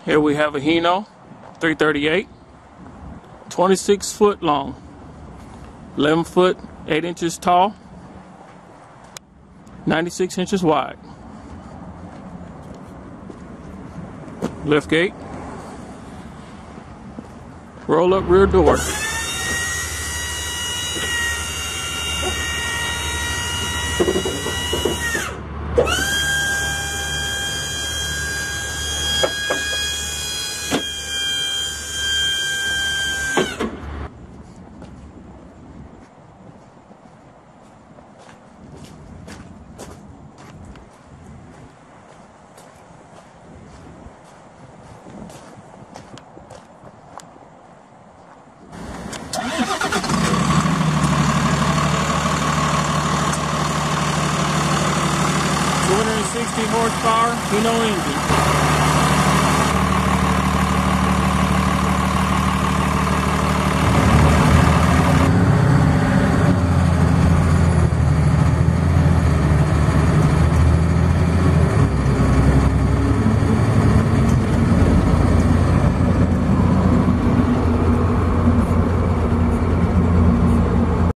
Here we have a Hino 338, 26 foot long, 11 foot 8 inches tall, 96 inches wide. Lift gate, roll up rear door. Horsepower, Hino engine.